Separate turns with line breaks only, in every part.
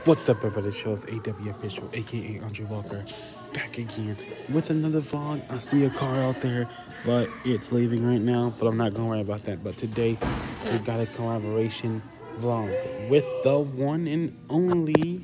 What's up, everybody? The show is a.k.a. Official, a.k.a. Andrew Walker, back again with another vlog. I see a car out there, but it's leaving right now, but I'm not going to worry about that. But today, we got a collaboration vlog with the one and only...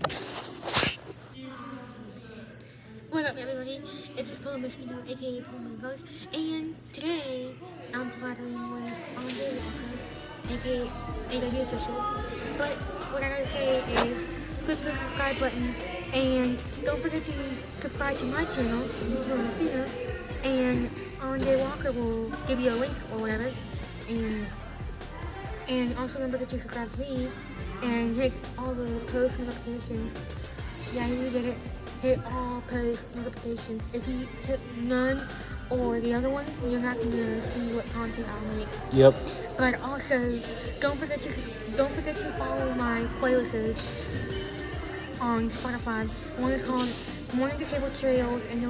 What's up, everybody? It's Paloma Espino, a.k.a. Paloma Espino, and today, I'm collaborating with Andrew Walker, a.k.a. Official. But what I gotta say is, click the subscribe button, and don't forget to subscribe to my channel, Paloma Espino, and Andre Walker will give you a link or whatever, and also don't forget to subscribe to me, and hit all the post notifications. Yeah, you did it. Hit all post notifications. If you hit none or the other one, you're not gonna see what content I'll make.
Yep.
But also, don't forget to follow my playlists on Spotify. One is called Morning Disabled Trails, and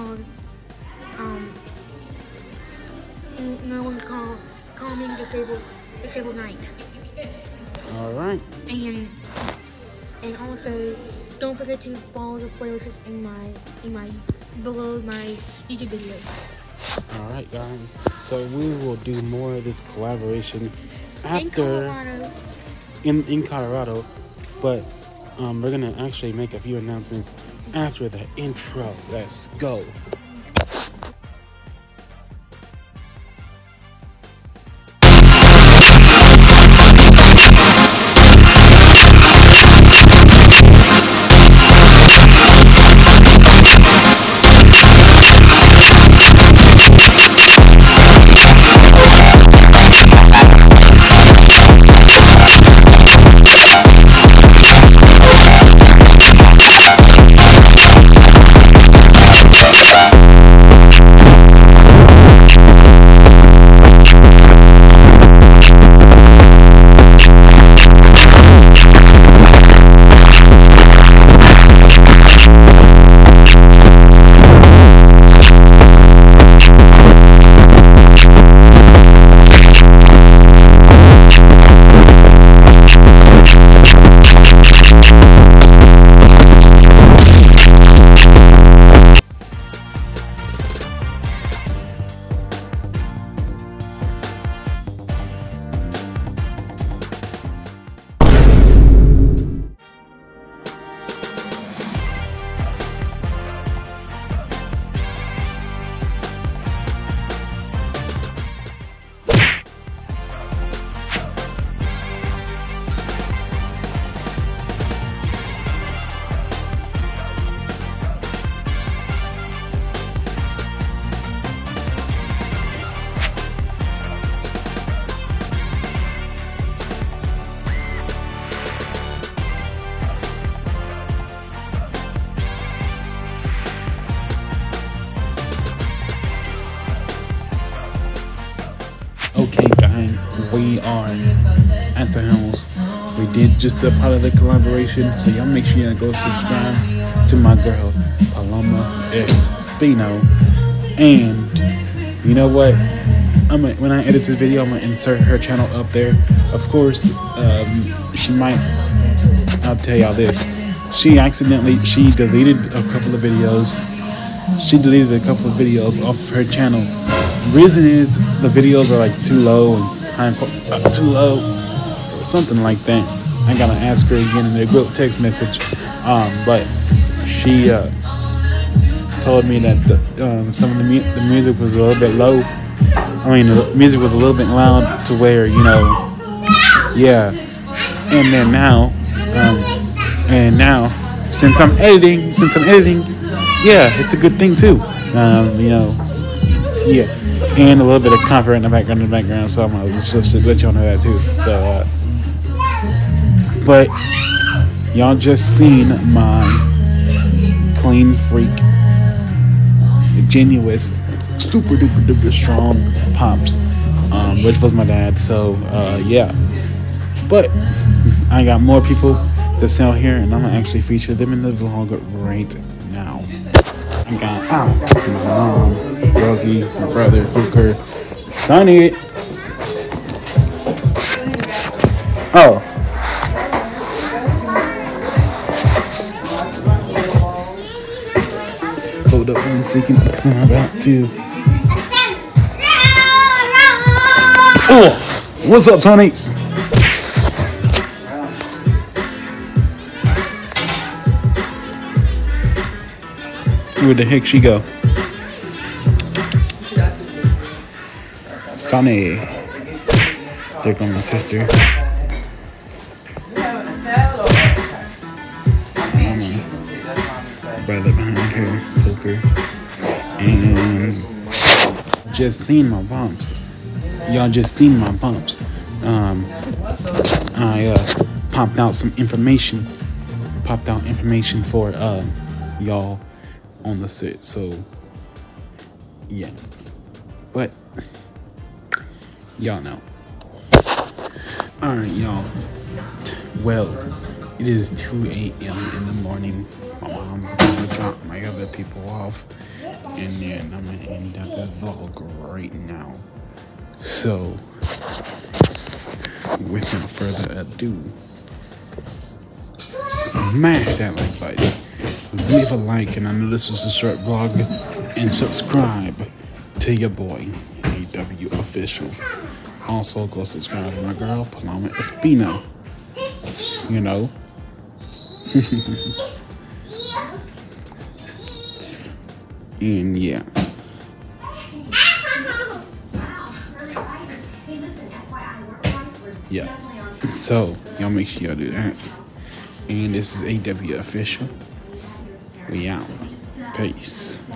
another one's called Calming Disabled Night.
All right.
And also, don't forget to follow the playlists below my YouTube videos.
All right, guys. So we will do more of this collaboration after in Colorado, but we're gonna actually make a few announcements after the intro. Let's go. Okay, guys, we are at the house. We did just a part of the collaboration, so y'all make sure you go subscribe to my girl, Paloma Espino. And you know what? When I edit this video, I'm gonna insert her channel up there. Of course, she might. I'll tell y'all this. She deleted a couple of videos. She deleted a couple of videos off her channel. Reason is the videos are like too low and too low or something like that. I gotta ask her again in a group text message. But she told me that some of the music was a little bit low. I mean, the music was a little bit loud to where, you know, yeah. And then now, since I'm editing, yeah, it's a good thing too. You know, yeah. And a little bit of comfort in the background, so I'm gonna just let y'all know that too. So, but y'all just seen my clean freak, genuine, super duper strong pops, which was my dad. So, yeah. But I got more people to sell here, and I'm gonna actually feature them in the vlog right now. I got my mom, Rosie, my brother, Hooker, Sonny. Oh. hold up 1 second because I'm about to. Oh, what's up, Tony? Where the heck she go? Sonny. There goes my sister. Brother behind her, poker. And just seen my bumps. Y'all just seen my bumps. I popped out some information. Popped out information for y'all on the set. So yeah. But y'all know. Alright, y'all. Well, it is 2 a.m. in the morning. My mom's gonna drop my other people off. And then I'm gonna end up this vlog right now. So, without further ado, smash that like button. Leave a like, and I know this was a short vlog. And subscribe to your boy, A.k.a. Official. Also, go subscribe to my girl, Paloma Espino. You know. And yeah. Yeah. So, y'all make sure y'all do that. And this is A.k.a. Official. We out. Peace.